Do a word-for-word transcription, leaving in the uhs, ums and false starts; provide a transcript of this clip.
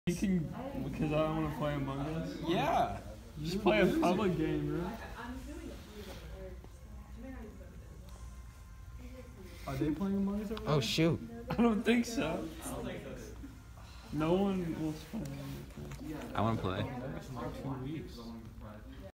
You can, because I don't want to play Among Us. Yeah. Just play a public game, bro. Are they playing Among Us over Oh there? shoot. I don't think so. No one will spend. I want to play.